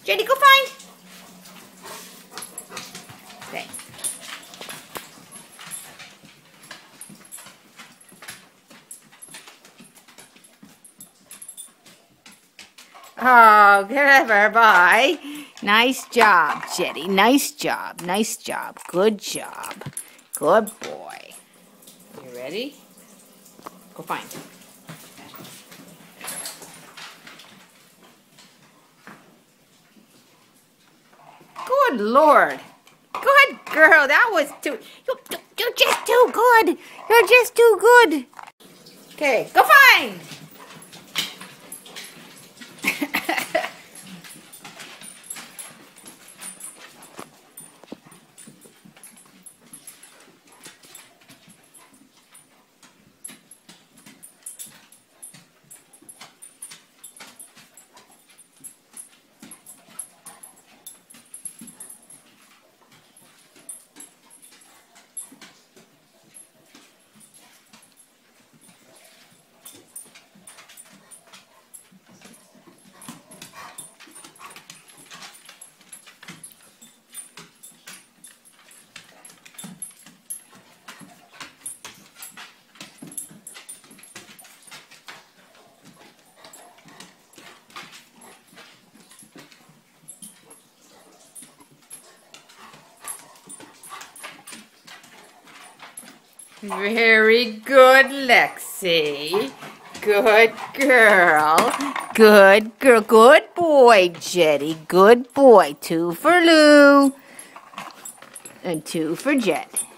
Jetty, go find. Okay. Oh, clever boy. Nice job, Jetty. Nice job. Nice job. Good job. Good boy. You ready? Go find. Good Lord. Good girl. That was too... You're just too good. You're just too good. Okay, go find. Very good, Lexi. Good girl. Good girl. Good boy, Jetty. Good boy. 2 for Lou. And 2 for Jet.